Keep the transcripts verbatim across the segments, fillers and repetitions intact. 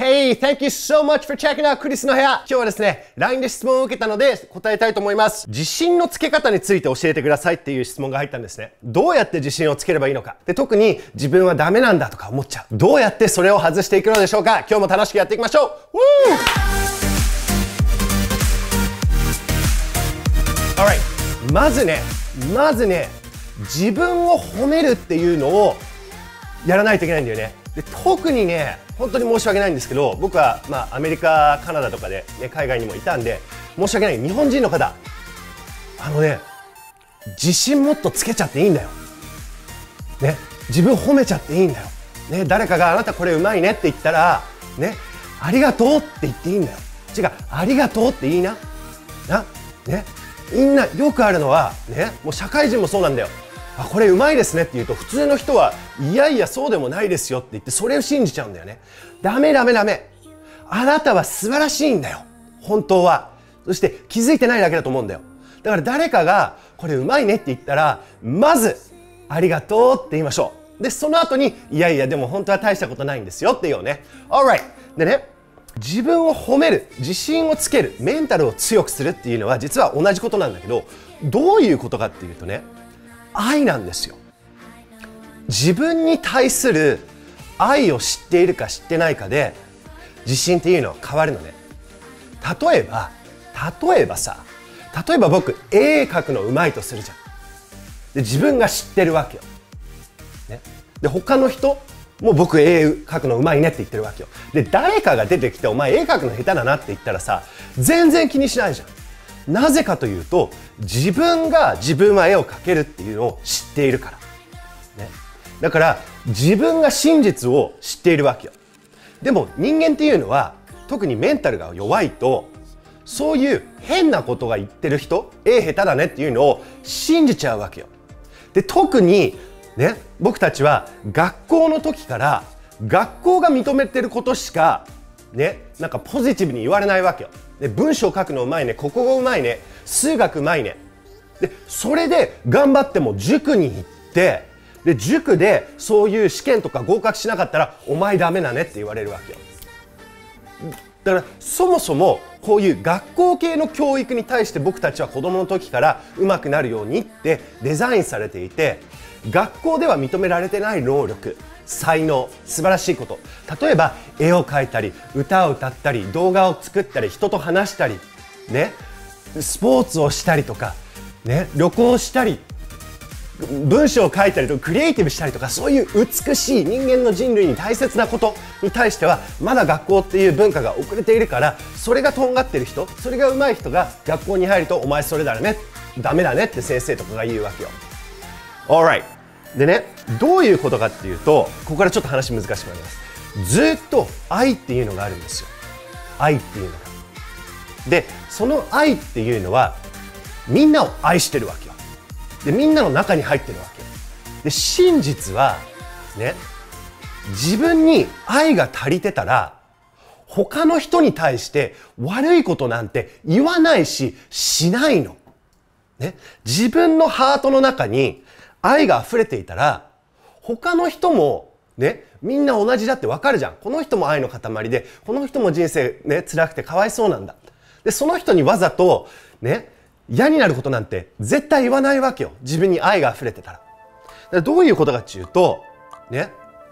Hey, thank you so much for checking out クリスの部屋。今日はですね、ライン で質問を受けたので答えたいと思います。自信のつけ方について教えてくださいっていう質問が入ったんですね。どうやって自信をつければいいのか。で、特に自分はダメなんだとか思っちゃう。どうやってそれを外していくのでしょうか。今日も楽しくやっていきましょう。Alright。まずね、まずね、自分を褒めるっていうのをやらないといけないんだよね。で、特にね、本当に申し訳ないんですけど、僕は、まあ、アメリカ、カナダとかで、ね、海外にもいたんで、申し訳ない日本人の方、あのね、自信もっとつけちゃっていいんだよ。ね、自分褒めちゃっていいんだよ。ね、誰かがあなたこれうまいねって言ったら、ね、ありがとうって言っていいんだよ。違う、ありがとうっていいな。な、ね、みんなよくあるのは、ね、もう社会人もそうなんだよ。あ、これうまいですねって言うと普通の人はいやいやそうでもないですよって言ってそれを信じちゃうんだよね。ダメダメダメ。あなたは素晴らしいんだよ。本当は。そして気づいてないだけだと思うんだよ。だから誰かがこれうまいねって言ったらまずありがとうって言いましょう。で、その後にいやいやでも本当は大したことないんですよって言おうね。Alright。でね、自分を褒める、自信をつける、メンタルを強くするっていうのは実は同じことなんだけど、どういうことかっていうとね、愛なんですよ。自分に対する愛を知っているか知ってないかで自信っていうのは変わるのね。例えば例えばさ例えば僕絵描くのうまいとするじゃん。で、自分が知ってるわけよ、ね、で他の人も僕絵描くのうまいねって言ってるわけよ。で、誰かが出てきてお前絵描くの下手だなって言ったらさ全然気にしないじゃん。なぜかというと自分が自分は絵を描けるっていうのを知っているから、ね、だから自分が真実を知っているわけよ。でも人間っていうのは特にメンタルが弱いとそういう変なことが言ってる人絵下手だねっていうのを信じちゃうわけよ。で、特にね、僕たちは学校の時から学校が認めてることしかね、なんかポジティブに言われないわけよ。で、文章書くのうまいね、国語うまいね、数学うまいね。で、それで頑張っても塾に行って、で、塾でそういう試験とか合格しなかったらお前ダメだねって言われるわけよ。だからそもそもこういう学校系の教育に対して僕たちは子供の時から上手くなるようにってデザインされていて、学校では認められてない能力、才能、素晴らしいこと、例えば絵を描いたり歌を歌ったり動画を作ったり人と話したり、ね、スポーツをしたりとか、ね、旅行したり文章を書いたりとかクリエイティブしたりとか、そういう美しい人間の人類に大切なことに対してはまだ学校っていう文化が遅れているから、それがとんがってる人、それが上手い人が学校に入るとお前それだね、ダメだねって先生とかが言うわけよ。Alright。でね、どういうことかっていうと、ここからちょっと話難しくなります。ずっと愛っていうのがあるんですよ。愛っていうのが。で、その愛っていうのはみんなを愛してるわけよ。で、みんなの中に入ってるわけよ。で、真実はね、自分に愛が足りてたら他の人に対して悪いことなんて言わないししないの。ね、自分のハートの中に愛が溢れていたら他の人もね、みんな同じだってわかるじゃん。この人も愛の塊で、この人も人生ね、辛くてかわいそうなんだ。で、その人にわざとね、嫌になることなんて絶対言わないわけよ。自分に愛が溢れてたら。だからどういうことかっていうとね、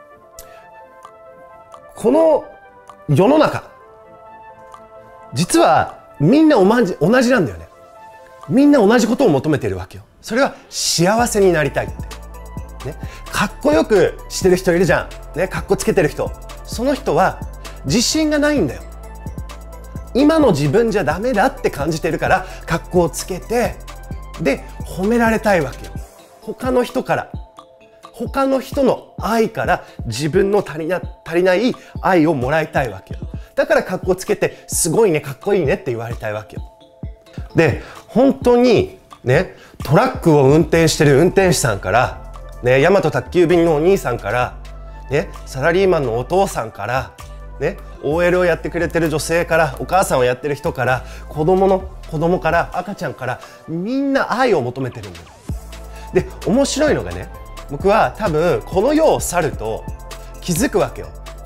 この世の中実はみんな同じ、同じなんだよね。みんな同じことを求めているわけよ。それは幸せになりたいって、ね、かっこよくしてる人いるじゃん、ね、かっこつけてる人。その人は自信がないんだよ。今の自分じゃダメだって感じてるから格好をつけて、で褒められたいわけよ。他の人から他の人の愛から自分の足りな、足りない愛をもらいたいわけよ。だから格好つけてすごいね、かっこいいねって言われたいわけよ。で、本当にね、トラックを運転してる運転手さんからね、大和宅急便のお兄さんからね、サラリーマンのお父さんからね、オーエル をやってくれてる女性から、お母さんをやってる人から、子供の子供から赤ちゃんから、みんな愛を求めてるんだよ。で、面白いのがね、僕は多分この世を去ると気づくわけよ。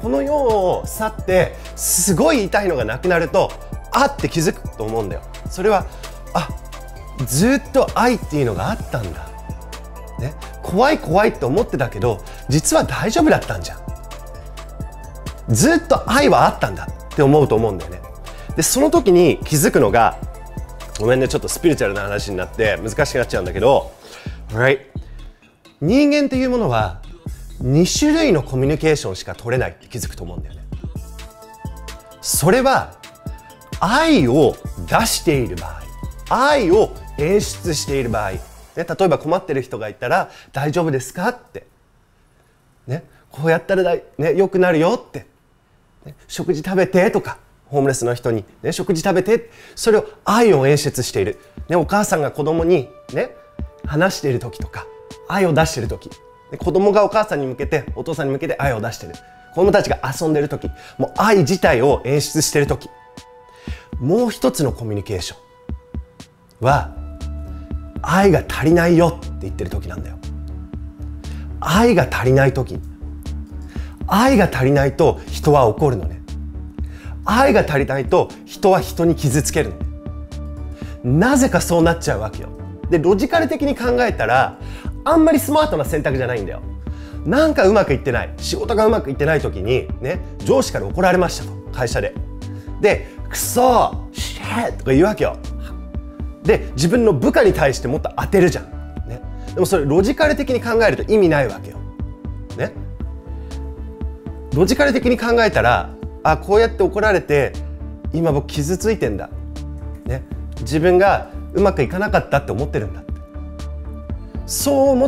この世を去ってすごい痛いのがなくなると、あって気づくと思うんだよ。それは、あ、ずっと愛っていうのがあったんだ、ね、怖い怖いって思ってたけど実は大丈夫だったんじゃん、ずっと愛はあったんだって思うと思うんだよね。でその時に気づくのが、ごめんね、ちょっとスピリチュアルな話になって難しくなっちゃうんだけど、right? 人間っていうものはに種類のコミュニケーションしか取れないって気づくと思うんだよね。それは愛を出している場合、愛を演出している場合、ね、例えば困ってる人がいたら大丈夫ですかって、ね、こうやったらだい、ね、良くなるよって、ね、食事食べてとか、ホームレスの人に、ね、食事食べて、それを愛を演出している、ね、お母さんが子供に、ね、話している時とか愛を出している時、ね、子供がお母さんに向けてお父さんに向けて愛を出している、子供たちが遊んでいる時、もう愛自体を演出している時、もう一つのコミュニケーションは愛が足りないよって言ってる時なんだよ。愛が足りない時、愛が足りないと人は怒るのね。愛が足りないと人は人に傷つけるのね。なぜかそうなっちゃうわけよ。でロジカル的に考えたらあんまりスマートな選択じゃないんだよ。なんかうまくいってない、仕事がうまくいってない時にね、上司から怒られましたと、会社で。でクソシェッとか言うわけよ。で自分の部下に対してもっと当てるじゃん、ね、でもそれロジカル的に考えると意味ないわけよ、ね、ロジカル的に考えたら、あ、こうやって怒られて今僕傷ついてんだ、ね、自分がうまくいかなかったって思ってるんだって、そう思って、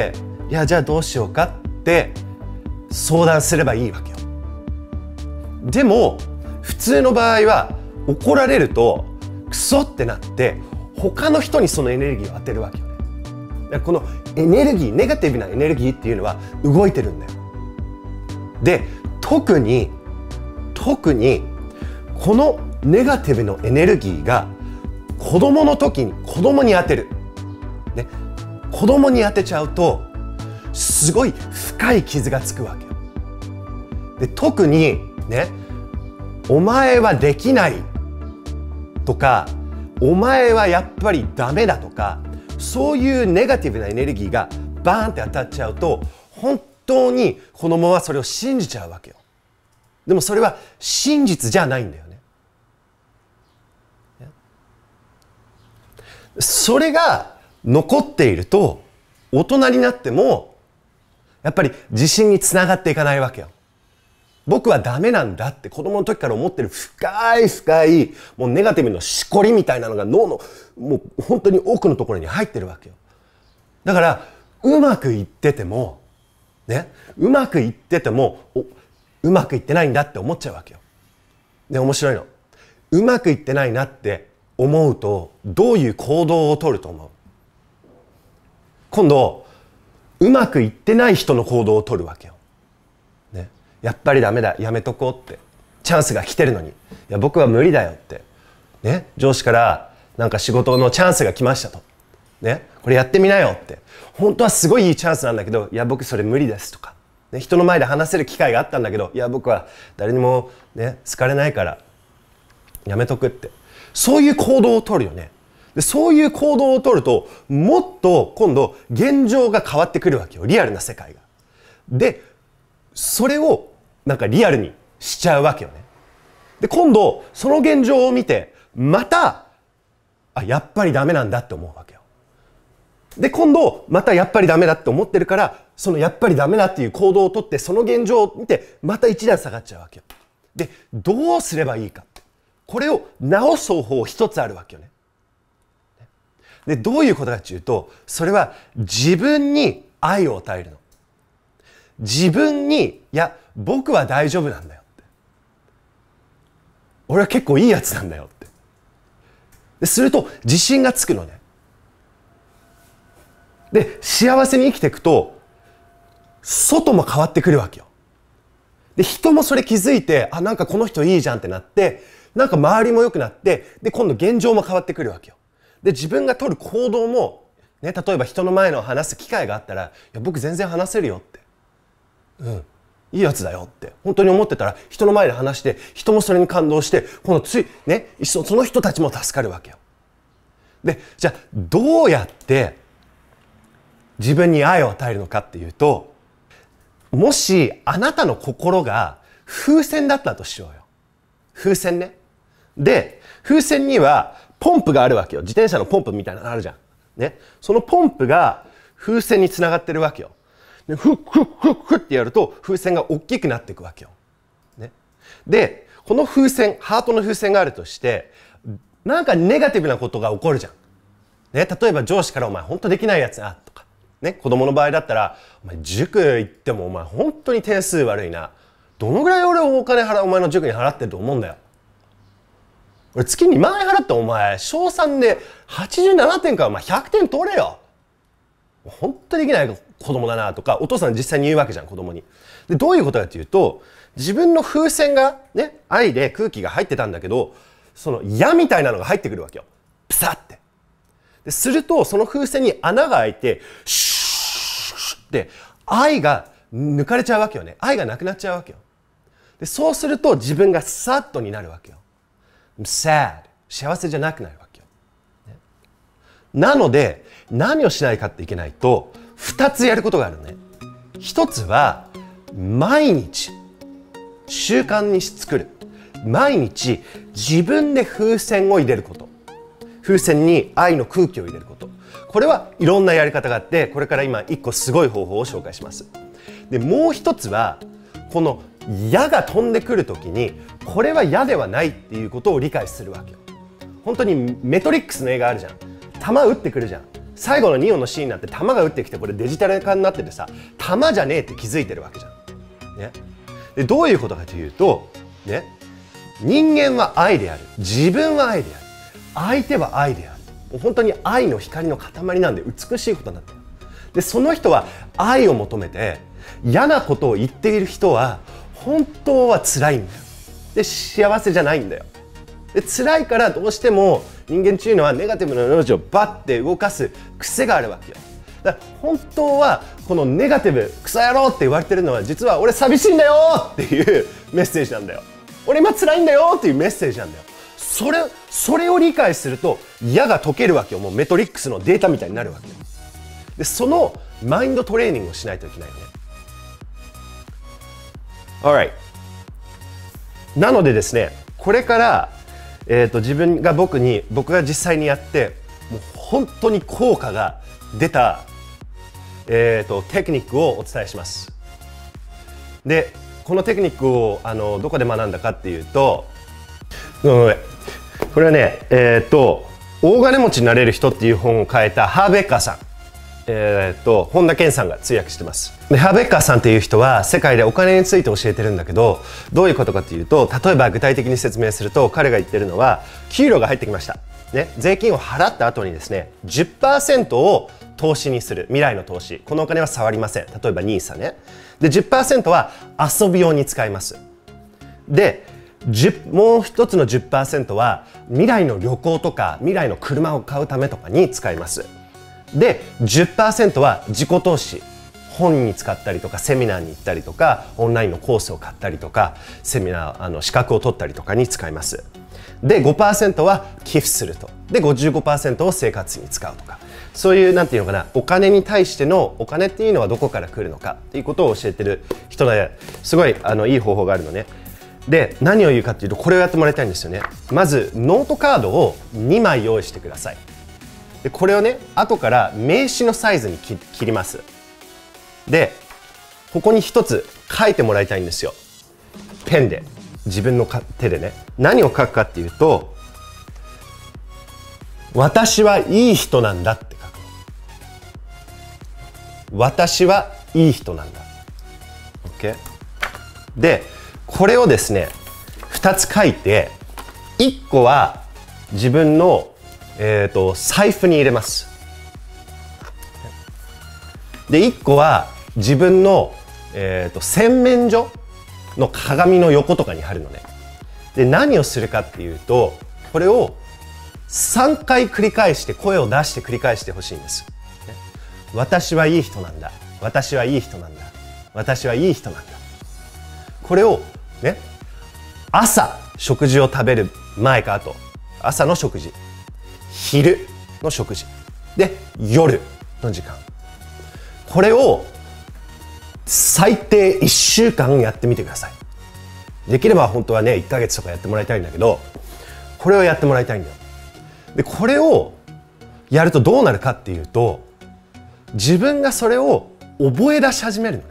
いやじゃあどうしようかって相談すればいいわけよ。でも普通の場合は怒られるとクソってなって他の人にそのエネルギーを当てるわけよね。だからこのエネルギー、ネガティブなエネルギーっていうのは動いてるんだよ。で特に特にこのネガティブのエネルギーが子供の時に子供に当てる、ね、子供に当てちゃうとすごい深い傷がつくわけよ。で特にね、お前はできないとか、お前はやっぱりダメだとか、そういうネガティブなエネルギーがバーンって当たっちゃうと、本当に子供はそれを信じちゃうわけよ。でもそれは真実じゃないんだよね。それが残っていると大人になってもやっぱり自信につながっていかないわけよ。僕はダメなんだって子供の時から思ってる深い深いもうネガティブのしこりみたいなのが脳のもう本当に奥のところに入ってるわけよ。だからうまくいっててもね、うまくいっててもおうまくいってないんだって思っちゃうわけよ。で面白いの、うまくいってないなって思うとどういう行動をとると思う？今度うまくいってない人の行動をとるわけよ。やっぱりダメだ、やめとこうって、チャンスが来てるのに、いや僕は無理だよって、ね、上司からなんか仕事のチャンスが来ましたと、ね、これやってみなよって、本当はすごいいいチャンスなんだけど、いや僕それ無理ですとか、ね、人の前で話せる機会があったんだけど、いや僕は誰にもね好かれないからやめとくって、そういう行動をとるよね。でそういう行動をとるともっと今度現状が変わってくるわけよ、リアルな世界が。でそれをなんかリアルにしちゃうわけよね。で今度その現状を見てまたあやっぱりダメなんだって思うわけよ。で今度またやっぱりダメだって思ってるから、そのやっぱりダメだっていう行動をとってその現状を見てまた一段下がっちゃうわけよ。でどうすればいいかって、これを直す方法一つあるわけよね。でどういうことかっていうと、それは自分に愛を与えるの。自分に、いや僕は大丈夫なんだよって、俺は結構いいやつなんだよってですると自信がつくのね。で幸せに生きていくと外も変わってくるわけよ。で人もそれ気づいて、あなんかこの人いいじゃんってなって、なんか周りも良くなって、で今度現状も変わってくるわけよ。で自分が取る行動も、ね、例えば人の前の話す機会があったら、いや僕全然話せるよって、うん、 いいやつだよって本当に思ってたら、人の前で話して人もそれに感動して、このついね、その人たちも助かるわけよ。で、じゃあどうやって自分に愛を与えるのかっていうと、もしあなたの心が風船だったとしようよ。風船ね。で、風船にはポンプがあるわけよ。自転車のポンプみたいなのあるじゃん。ね。そのポンプが風船につながってるわけよ。で、フッフッフッフッってやると風船が大きくなっていくわけよ。ね。で、この風船、ハートの風船があるとして、なんかネガティブなことが起こるじゃん。ね。例えば上司からお前本当できないやつなとか。ね。子供の場合だったら、お前塾行ってもお前本当に点数悪いな。どのぐらい俺お金払う、お前の塾に払ってると思うんだよ。俺月にまん円払ってお前、小さんではちじゅうななてんからお前ひゃくてん取れよ。本当にできない子供だなとか、お父さん実際に言うわけじゃん、子供に。で、どういうことかっていうと、自分の風船がね、愛で空気が入ってたんだけど、その矢みたいなのが入ってくるわけよ。プサって。で、すると、その風船に穴が開いて、シューって愛が抜かれちゃうわけよね。愛がなくなっちゃうわけよ。で、そうすると自分がサッドになるわけよ。sad。幸せじゃなくなるわけよ。ね、なので、何をしないかっていけないと、二つやることがあるのね。一つは、毎日、習慣に作る。毎日、自分で風船を入れること。風船に愛の空気を入れること。これはいろんなやり方があって、これから今一個すごい方法を紹介します。で、もう一つは、この矢が飛んでくるときに、これは矢ではないっていうことを理解するわけよ。本当にメトリックスの映画あるじゃん。弾撃ってくるじゃん。最後のニオンのシーンになって弾が撃ってきて、これデジタル化になっててさ、弾じゃねえって気づいてるわけじゃん。ね。で、どういうことかというと、ね。人間は愛である。自分は愛である。相手は愛である。もう本当に愛の光の塊なんで美しいことなんだよ。で、その人は愛を求めて、嫌なことを言っている人は本当は辛いんだよ。で、幸せじゃないんだよ。で、辛いからどうしても人間っていうのはネガティブな脳をバッて動かす癖があるわけよ。だから本当はこのネガティブクソ野郎って言われてるのは、実は俺寂しいんだよっていうメッセージなんだよ。俺今辛いんだよっていうメッセージなんだよ。それそれを理解すると矢が解けるわけよ。もうメトリックスのデータみたいになるわけよ。で、そのマインドトレーニングをしないといけないよね。Alright。なのでですね、これから、えーと、自分が僕に、僕が実際にやって、もう本当に効果が出た、えーと、テクニックをお伝えします。で、このテクニックをあのどこで学んだかっていうと、ごめんごめん。これはね、えーと、大金持ちになれる人っていう本を書いたハーベッカーさん。えー、と本田健さんが通訳してます。で、ハーベッカーさんっていう人は世界でお金について教えてるんだけど、どういうことかというと、例えば具体的に説明すると、彼が言ってるのは、給料が入ってきました、ね、税金を払った後にですね じゅっパーセント を投資にする。未来の投資、このお金は触りません。例えば ニーサ ね。で じゅっパーセント は遊び用に使います。でもう一つの じゅっパーセント は未来の旅行とか未来の車を買うためとかに使います。で じゅっパーセント は自己投資、本に使ったりとかセミナーに行ったりとかオンラインのコースを買ったりとかセミナーあの資格を取ったりとかに使います。で ごパーセント は寄付すると。で ごじゅうごパーセント を生活に使うとか、そういうなんていうのかな、お金に対してのお金っていうのはどこから来るのかっていうことを教えてる人ですごいあのいい方法があるのね。で何を言うかっていうと、これをやってもらいたいんですよね。まずノートカードをにまい用意してください。でこれをね、後から名刺のサイズに切ります。でここに一つ書いてもらいたいんですよ。ペンで、自分の手でね。何を書くかっていうと、私はいい人なんだって書くの。私はいい人なんだ。 OK。 でこれをですねふたつ書いて、いっこは自分のえーと財布に入れます。でいっこは自分の、えーと洗面所の鏡の横とかに貼るのね。で何をするかっていうと、これをさんかい繰り返して、声を出して繰り返してほしいんです。私はいい人なんだ。私はいい人なんだ。私はいい人なんだ。 これをね、朝食事を食べる前か後、朝の食事、昼の食事で夜の時間、これを最低いっしゅうかんやってみてください。できれば本当はねいっかげつとかやってもらいたいんだけど、これをやってもらいたいんだよ。でこれをやるとどうなるかっていうと、自分がそれを覚え出し始めるのね。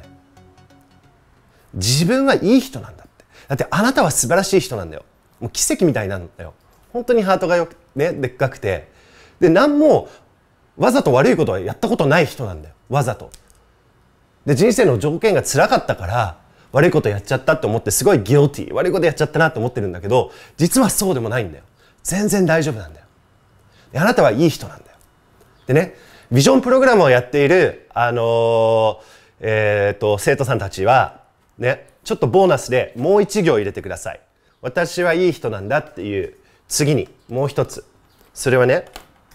自分はいい人なんだって。だってあなたは素晴らしい人なんだよ。もう奇跡みたいなんだよ。本当にハートがよくね、でっかくて、で何もわざと悪いことはやったことない人なんだよ。わざと。で人生の条件が辛かったから悪いことやっちゃったって思って、すごいギルティー、悪いことやっちゃったなって思ってるんだけど、実はそうでもないんだよ。全然大丈夫なんだよ。であなたはいい人なんだよ。でね、ビジョンプログラムをやっているあのー、えっと生徒さんたちはね、ちょっとボーナスでもう一行入れてください。私はいい人なんだっていう次にもう一つ。それはね、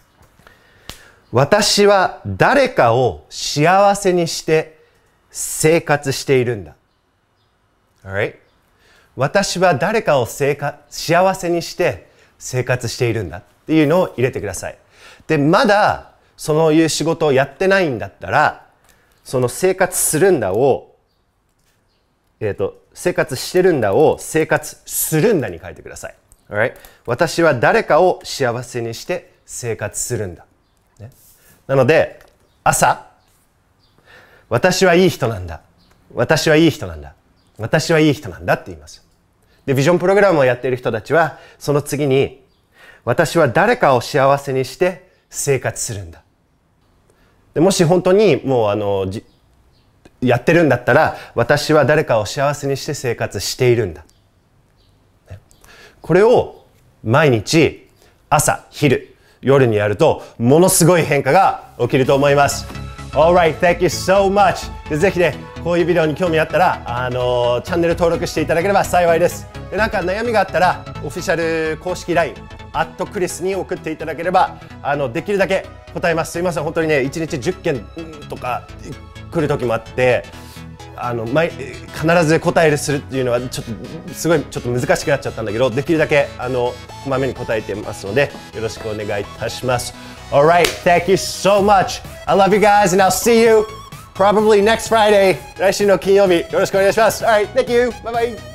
私は誰かを幸せにして生活しているんだ。Alright? 私は誰かを生活幸せにして生活しているんだっていうのを入れてください。で、まだそういう仕事をやってないんだったら、その生活するんだを、えっと、生活してるんだを生活するんだに書いてください。Alright? 私は誰かを幸せにして生活するんだ。ね、なので、朝、私はいい人なんだ。私はいい人なんだ。私はいい人なんだって言います。で、ビジョンプログラムをやっている人たちは、その次に、私は誰かを幸せにして生活するんだ。でもし本当にもうあの、じやってるんだったら、私は誰かを幸せにして生活しているんだ。ね、これを毎日、朝、昼、夜にやると、ものすごい変化が起きると思います。Alright, thank you so much. でぜひね、こういうビデオに興味あったら、あのー、チャンネル登録していただければ幸いです。で、なんか悩みがあったら、オフィシャル公式 ライン、アットクリスに送っていただければ、あの、できるだけ答えます。すいません、本当にね、いちにちじゅっけんとか来る時もあって、あの、毎、必ず答えるするっていうのは、ちょっと、すごい、ちょっと難しくなっちゃったんだけど、できるだけ、あの、こまめに答えてますので、よろしくお願いいたします。Alright, thank you so much. I love you guys and I'll see you probably next Friday. 来週の金曜日、よろしくお願いします。Alright, thank you. Bye bye.